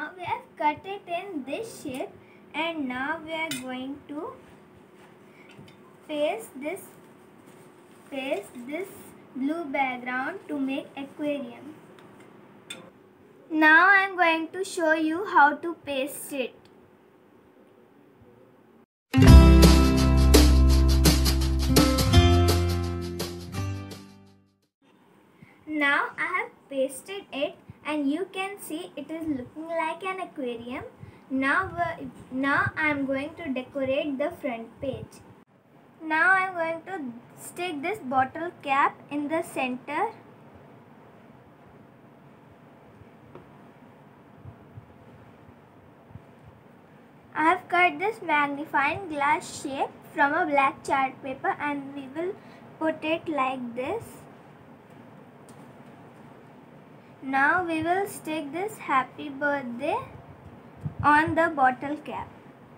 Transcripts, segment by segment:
Now we have cut it in this shape, and now we are going to paste this blue background to make aquarium. Now I am going to show you how to paste it. Now I have pasted it, and you can see it is looking like an aquarium. Now I am going to decorate the front page. Now I am going to stick this bottle cap in the center. I have cut this magnifying glass shape from a black chart paper, and we will put it like this. Now we will stick this happy birthday on the bottle cap.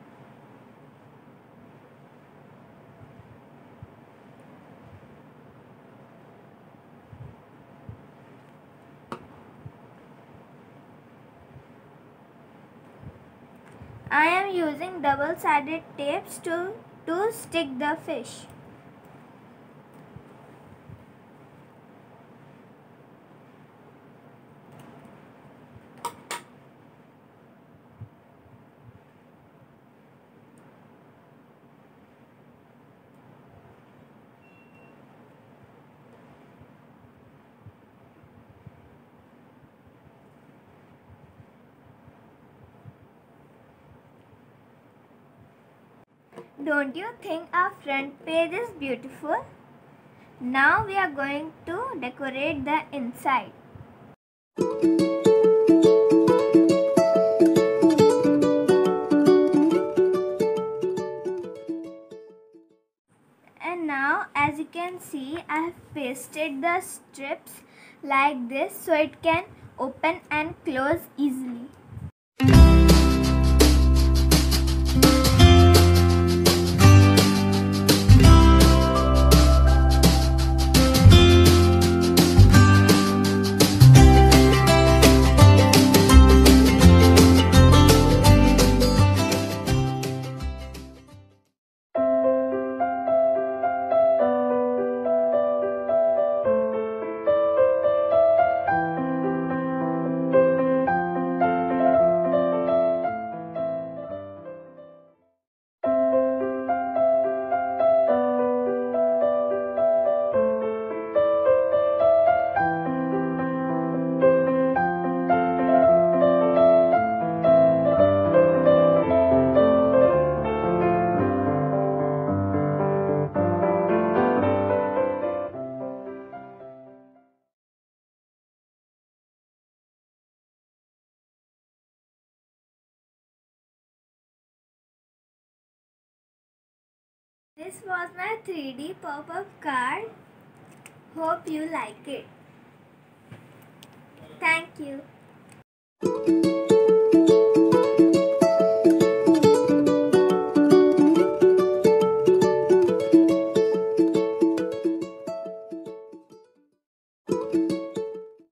I am using double-sided tapes to stick the fish. Don't you think our front page is beautiful? Now we are going to decorate the inside. And now, as you can see, I have pasted the strips like this so it can open and close easily. This was my 3D pop-up card. Hope you like it. Thank you.